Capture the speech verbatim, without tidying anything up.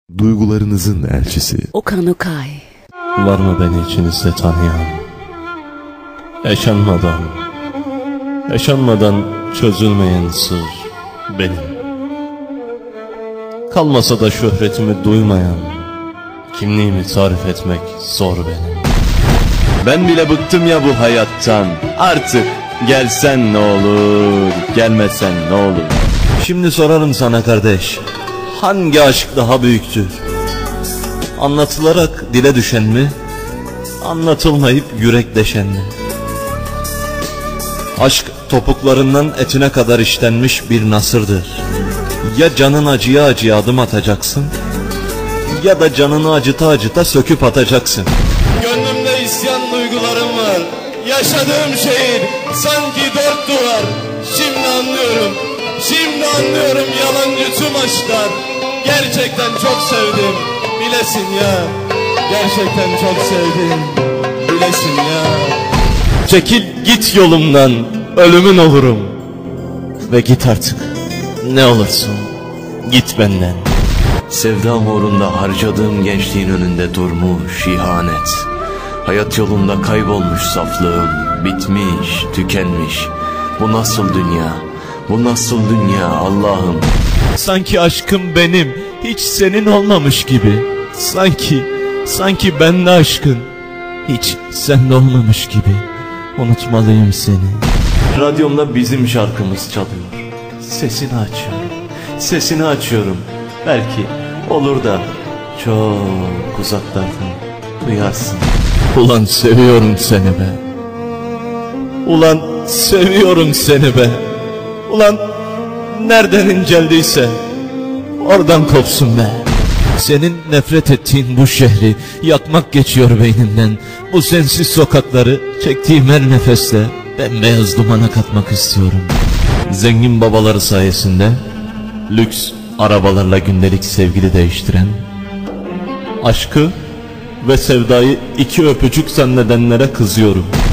Duygularınızın elçisi Okan Okay. Var mı beni içinizde tanıyan? Yaşanmadan, yaşanmadan çözülmeyen sır benim. Kalmasa da şöhretimi duymayan, kimliğimi tarif etmek zor benim. Ben bile bıktım ya bu hayattan, artık gelsen ne olur, gelmesen ne olur. Şimdi sorarım sana kardeş, hangi aşk daha büyüktür? Anlatılarak dile düşen mi? Anlatılmayıp yürek deşen mi? Aşk topuklarından etine kadar işlenmiş bir nasırdır. Ya canın acıya acıya adım atacaksın, ya da canını acıta acıta söküp atacaksın. Gönlümde isyan duygularım var. Yaşadığım şehir sanki dört duvar. Şimdi anlıyorum, şimdi anlıyorum yalancı tüm aşklar. Gerçekten çok sevdim, bilesin ya. Gerçekten çok sevdim, bilesin ya. Çekil git yolumdan, ölümün olurum. Ve git artık, ne olursun, git benden. Sevdam uğrunda harcadığım gençliğin önünde durmuş ihanet. Hayat yolunda kaybolmuş saflığım, bitmiş, tükenmiş. Bu nasıl dünya, bu nasıl dünya Allah'ım? Sanki aşkım benim, hiç senin olmamış gibi. Sanki, sanki bende aşkın, hiç sende olmamış gibi. Unutmalıyım seni. Radyomda bizim şarkımız çalıyor. Sesini açıyorum, sesini açıyorum. Belki olur da çok uzaklardan duyarsın. Ulan seviyorum seni be. Ulan seviyorum seni be. Ulan nereden inceldiyse oradan kopsun be. Senin nefret ettiğin bu şehri yakmak geçiyor beynimden. Bu sensiz sokakları çektiğim her nefeste bembeyaz dumana katmak istiyorum. Zengin babaları sayesinde lüks arabalarla gündelik sevgili değiştiren, aşkı ve sevdayı iki öpücük zannedenlere kızıyorum.